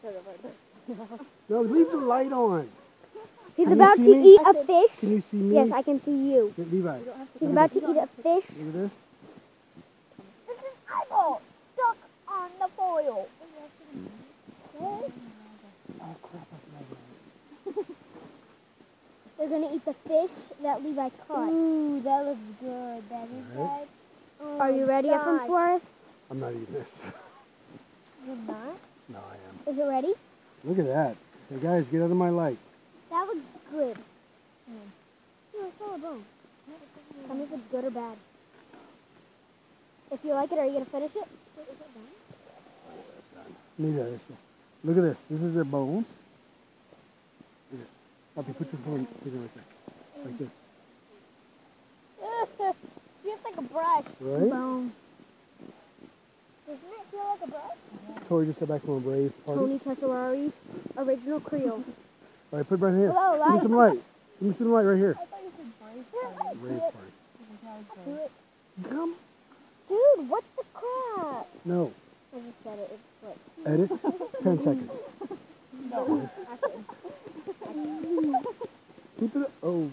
No, leave the light on. He's Can you about see to me? eat a fish. Can you see me? Yes, I can see you. Get Levi. He's about to eat a fish. Look at this. This is eyeball stuck on the foil. Oh crap! They're gonna eat the fish that Levi caught. Ooh, that looks good. That is Alright. good. Are you ready, Efren Suarez? I'm not eating this. You're not? No, I am. Is it ready? Look at that. Hey guys, get out of my light. That looks good. No, it's not a bone. Tell me if it's good or bad. If you like it, are you gonna finish it? Maybe this one. Look at this. This is their bone. Look at it. Puppy, put your phone right there. Like this. Feels like a brush. Right? Bone. Doesn't it feel like a brush? Tori just got back from a Brave party. Tony Tesori's original Creole. All right, put it right here. Hello, Give me some light. Give me some light right here. I thought you said brave. Brave party. Do it. Come. Dude, what the crap? No. I just said it. It's like. Edit. 10 seconds. No. Keep it. Oh.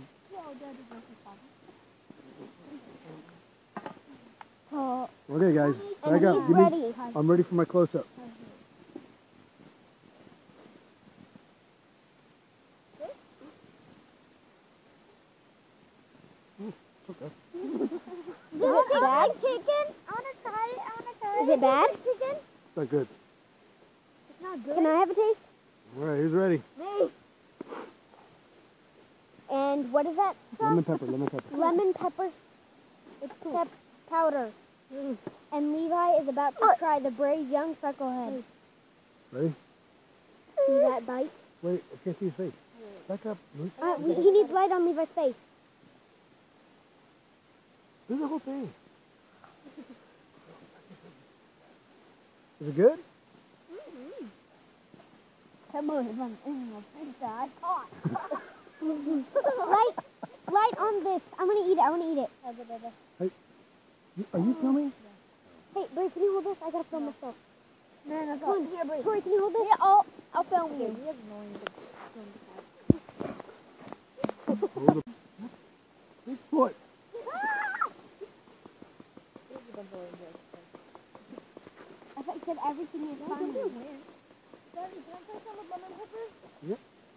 Okay, guys. And Back up. he's Give me. ready. I'm ready for my close-up. Okay. Is it bad chicken? I want to try it. Is it bad? Chicken? It's not good. It's not good. Can I have a taste? All right, who's ready? Me. And what is that? Lemon pepper. Lemon pepper. Lemon pepper powder. And Levi is about to try the brave young frecklehead. Ready? See that bite? Wait, I can't see his face. Back up. Luke. He needs light on Levi's face. Do the whole thing. Is it good? Come on, I caught. Light on this. I'm gonna eat it. I wanna eat it. Are you filming? Hey, Bray, can you hold this? I gotta film myself. No, Come on, here, Brady. Tori, can you hold this? Yeah, I'll film you. Hold it. Big foot. I thought you said everything is fine. Yep.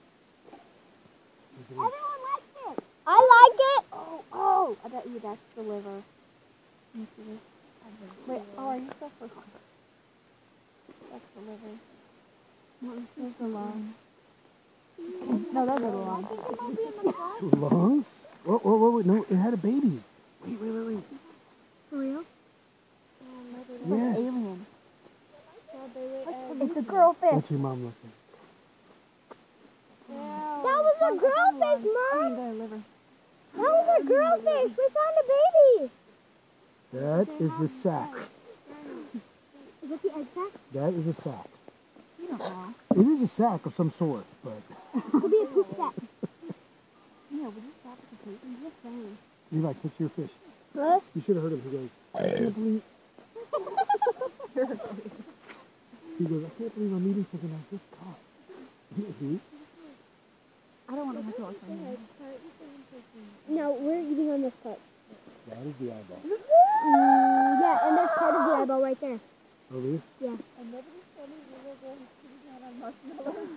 Everyone likes it. I like it. Oh. I bet you that's the liver. Let me see this. Wait, are you so first? That's the liver. Here's the lung. No, those are the lungs. Lungs? Oh, no, it had a baby. Wait. For real? Yes. Alien. It's a girl fish. What's your mom looking? That was a girl fish, Mom. Their liver. That was a girl fish. We found a baby. That is the sack. Is that the egg sac? That is a sack. You don't know. It is a sack of some sort, but Could be a poop sac. No, but it's sac of poop. I'm just saying. Levi, touch your fish. What? You should have heard him. He goes, I can't believe. He goes, I can't believe I'm eating something I just caught. I don't want to have to look No, we're eating on this part. That is the eyeball. Yeah, and there's part of the eyeball right there. Oh, really? Yeah. And nobody told me we were going to eat on marshmallows.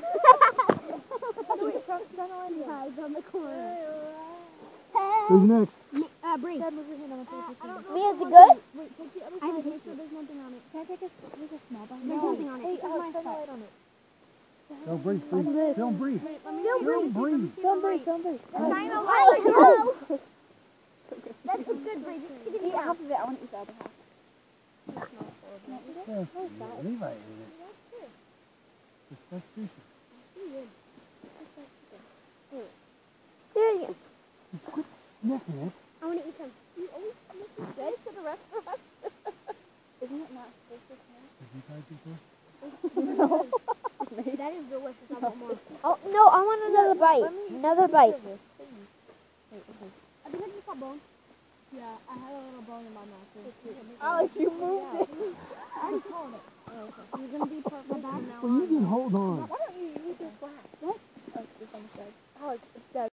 Hides on the corner. Who's next? Bree. Me, is it good? Wait, take the other side. Make sure there's nothing on it. Can I take a small bite? There's No. nothing on it. Hey, This is my shine the spot. light on it. Don't breathe. Don't breathe. Don't breathe. Don't breathe. Shine a light. Hello. That's a good breed. Just give Eat it half of it. I want to eat the other half. Yes. Levi ate it. That's fishy. There you go. Quit sniffing it. I want to eat some. You always sniff your bed to the restaurant. Isn't it not supposed to smell? Have you tried before? That is delicious. I want more. Oh, no, I want another bite. Another bite. I think I just got bone. Yeah, I had a little bone in my mouth. Oh, you moved it. I already called it. Oh, okay. You're going to be part of my bag now. Well, you can hold on. Why don't you use your flash? What? Oh, it's almost dead. Oh, it's dead.